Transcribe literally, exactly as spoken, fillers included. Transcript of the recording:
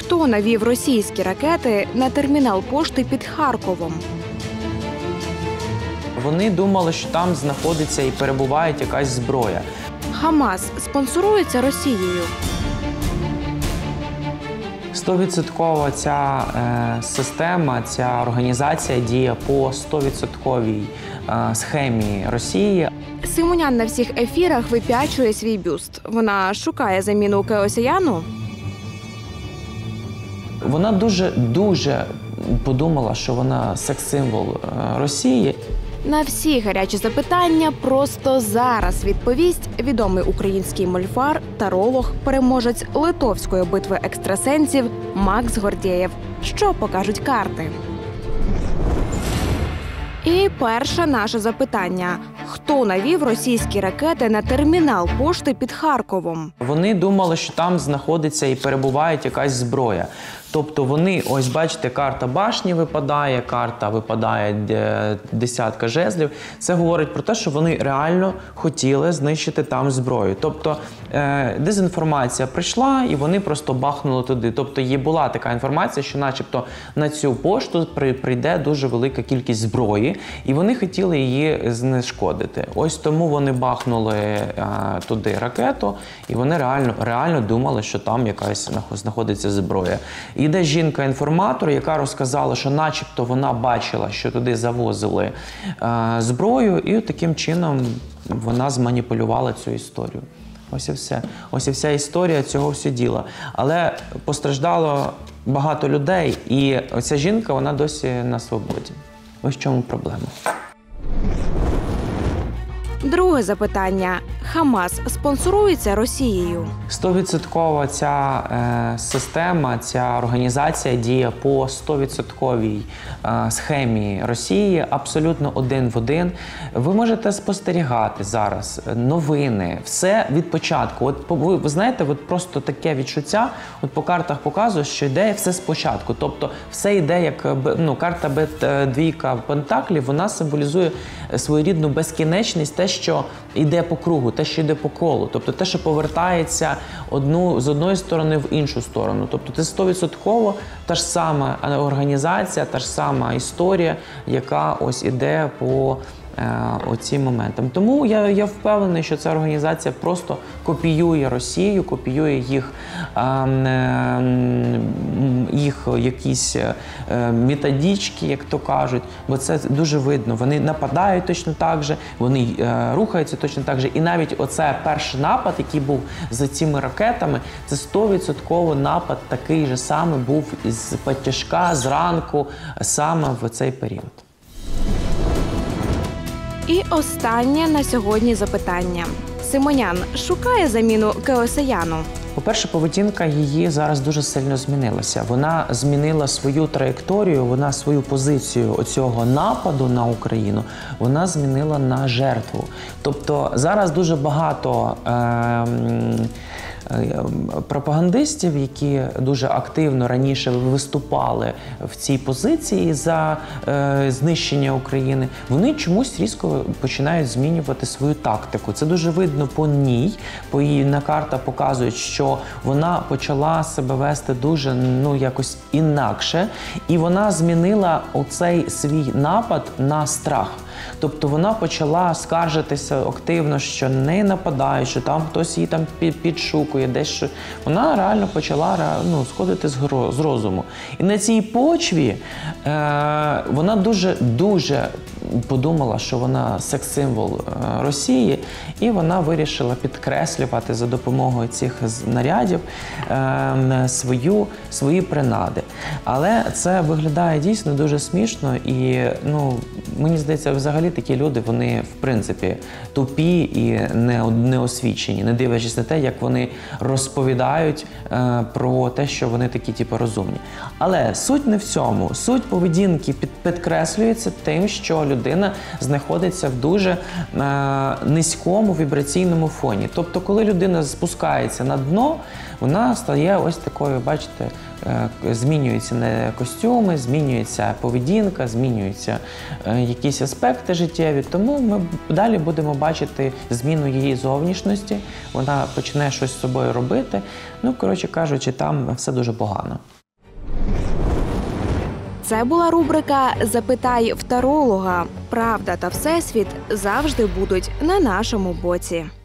Хто навів російські ракети на термінал пошти під Харковом? Вони думали, що там знаходиться і перебуває якась зброя. Хамас спонсорується Росією. Стовідсотково ця е, система, ця організація діє по стовідсотковій е, схемі Росії. Симонян на всіх ефірах випячує свій бюст. Вона шукає заміну Кеосаяну? Вона дуже-дуже подумала, що вона секс-символ е, Росії. На всі гарячі запитання просто зараз відповість відомий український мольфар, таролог, переможець литовської битви екстрасенсів Макс Гордєєв. Що покажуть карти? І перше наше запитання. Хто навів російські ракети на термінал пошти під Харковом? Вони думали, що там знаходиться і перебуває якась зброя. Тобто вони, ось бачите, карта башні випадає, карта випадає десятка жезлів. Це говорить про те, що вони реально хотіли знищити там зброю. Тобто е, дезінформація прийшла і вони просто бахнули туди. Тобто є була така інформація, що начебто на цю пошту прийде дуже велика кількість зброї і вони хотіли її знешкодити. Ось тому вони бахнули е, туди ракету і вони реально, реально думали, що там якась знаходиться зброя. Іде жінка-інформатор, яка розказала, що начебто вона бачила, що туди завозили е, зброю, і таким чином вона зманіпулювала цю історію. Ось і все. Ось і вся історія цього всього діла. Але постраждало багато людей, і оця жінка, вона досі на свободі. Ось в чому проблема. Друге запитання. Хамас спонсорується Росією? Стовідсотково ця е, система, ця організація діє по стовідсотковій е, схемі Росії, абсолютно один в один. Ви можете спостерігати зараз новини, все від початку. От ви, ви знаєте, от просто таке відчуття, от по картах показує, що йде все спочатку. Тобто все йде як, ну, карта двійка пентаклів, вона символізує своєрідну безкінечність, те, що йде по кругу, те, що йде по колу, тобто те, що повертається одну, з одної сторони в іншу сторону. Тобто це стовідсотково та ж сама організація, та ж сама історія, яка ось іде по е, оцім моментам. Тому я, я впевнений, що ця організація просто копіює Росію, копіює їх, е, е, їх якісь е, методички, як то кажуть, бо це дуже видно. Вони нападають точно так же, вони е, рухаються точно так же. І навіть оце перший напад, який був за цими ракетами, це стовідсотково напад такий же самий був з потяжка, зранку, саме в цей період. І останнє на сьогодні запитання. Симонян шукає заміну Кеосаяну? По-перше, поведінка її зараз дуже сильно змінилася. Вона змінила свою траєкторію, вона свою позицію оцього нападу на Україну, вона змінила на жертву. Тобто зараз дуже багато е пропагандистів, які дуже активно раніше виступали в цій позиції за е, знищення України, вони чомусь різко починають змінювати свою тактику. Це дуже видно по ній, по її на карта показують, що вона почала себе вести дуже, ну, якось інакше, і вона змінила оцей свій напад на страх. Тобто вона почала скаржитися активно, що не нападають, що там хтось її там підшукує, десь. Вона реально почала, ну, сходити з, з розуму. І на цій почві е, вона дуже-дуже подумала, що вона секс-символ Росії, і вона вирішила підкреслювати за допомогою цих знарядів е, свою, свої принади. Але це виглядає дійсно дуже смішно і, ну, мені здається, взагалі такі люди, вони, в принципі, тупі і не, неосвічені, не дивлячись на те, як вони розповідають е, про те, що вони такі, типу, розумні. Але суть не в цьому. Суть поведінки під, підкреслюється тим, що людина людина знаходиться в дуже е, низькому вібраційному фоні. Тобто, коли людина спускається на дно, вона стає ось такою, бачите, е, змінюються не костюми, змінюється поведінка, змінюються е, якісь аспекти життєві. Тому ми далі будемо бачити зміну її зовнішності, вона почне щось з собою робити. Ну, коротше кажучи, там все дуже погано. Це була рубрика «Запитай в таролога». Правда та всесвіт завжди будуть на нашому боці.